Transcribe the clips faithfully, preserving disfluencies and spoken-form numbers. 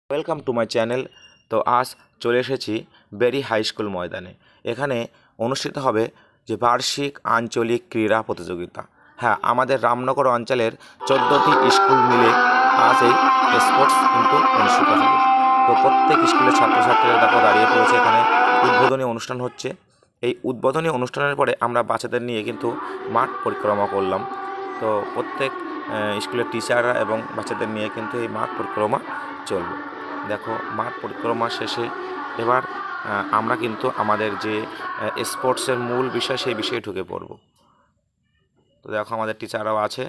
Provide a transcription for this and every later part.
Welcome to my channel. তো আজ চলে এসেছি বেরি হাই স্কুল ময়দানে। এখানে অনুষ্ঠিত হবে যে বার্ষিক আঞ্চলিক ক্রীড়া প্রতিযোগিতা। হ্যাঁ, আমাদের রামনগর অঞ্চলের চোদ্দোটি স্কুল মিলে আজ এই স্পোর্টস কিন্তু অনুষ্ঠিত হবে। তো প্রত্যেক স্কুলের ছাত্রছাত্রীরা দেখো দাঁড়িয়ে পড়েছে, এখানে উদ্বোধনী অনুষ্ঠান হচ্ছে। এই উদ্বোধনী অনুষ্ঠানের পরে আমরা বাচ্চাদের নিয়ে কিন্তু মাঠ পরিক্রমা করলাম। তো প্রত্যেক স্কুলের টিচাররা এবং বাচ্চাদের নিয়ে কিন্তু এই মাঠ পরিক্রমা চলবে। দেখো, মাঠ পরিক্রমা শেষে এবার আমরা কিন্তু আমাদের যে স্পোর্টসের মূল বিষয় সেই বিষয়ে ঢুকে পড়ব। তো দেখো, আমাদের টিচাররাও আছে।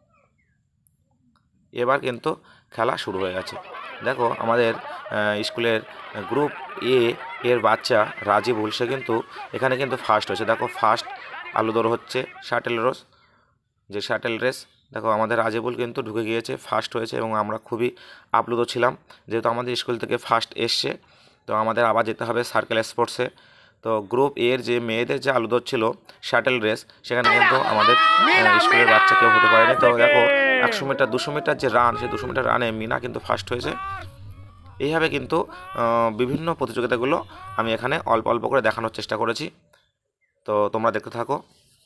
এবার কিন্তু খেলা শুরু হয়ে গেছে। দেখো, আমাদের স্কুলের গ্রুপ এ এর বাচ্চা রাজীবুল, সে কিন্তু এখানে কিন্তু ফার্স্ট হয়েছে। দেখো, ফার্স্ট আলু দৌড় হচ্ছে, শাটেল রেস, যে শাটেল রেস। দেখো, আমাদের রাজীবুল কিন্তু ঢুকে গিয়েছে, ফার্স্ট হয়েছে এবং আমরা খুবই আপ্লুত ছিলাম যেহেতু আমাদের স্কুল থেকে ফার্স্ট এসছে। তো আমাদের আবার যেতে হবে সার্কেল স্পোর্টসে। তো গ্রুপ এর যে মেয়েদের যে আলু দৌড় ছিল শাটেল রেস, সেখানে কিন্তু আমাদের স্কুলের বাচ্চা কেউ হতে পারেনি। তো দেখো, একশো মিটার দুশো মিটার যে রান, সেই দুশো মিটার রানে মিনা কিন্তু ফার্স্ট হয়েছে। এইভাবে কিন্তু বিভিন্ন প্রতিযোগিতাগুলো আমি এখানে অল্প অল্প করে দেখানোর চেষ্টা করেছি। তো তোমরা দেখতে থাকো।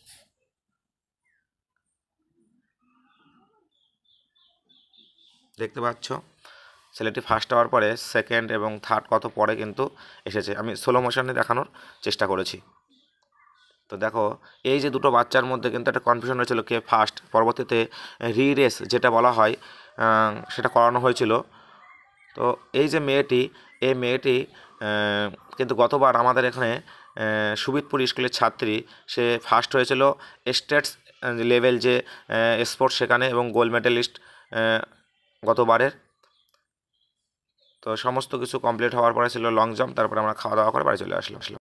দেখতে পাচ্ছ, ছেলেটি ফার্স্ট হওয়ার পরে সেকেন্ড এবং থার্ড কত পরে কিন্তু এসেছে। আমি স্লো মোশনে দেখানোর চেষ্টা করেছি। তো দেখো, এই যে দুটো বাচ্চার মধ্যে কিন্তু একটা কনফিউশন হয়েছিল কে ফার্স্ট। পরবর্তীতে রি রেস যেটা বলা হয় সেটা করানো হয়েছিল। তো এই যে মেয়েটি, এই মেয়েটি কিন্তু গতবার আমাদের এখানে সুবিদপুর স্কুলের ছাত্রী, সে ফার্স্ট হয়েছিল স্টেটস লেভেল যে স্পোর্টস সেখানে এবং গোল্ড মেডেলিস্ট গতবারের। তো সমস্ত কিছু কমপ্লিট হওয়ার পরে ছিল লং জাম্প, তারপরে আমরা খাওয়া দাওয়া করে বাড়ি চলে আসলাম।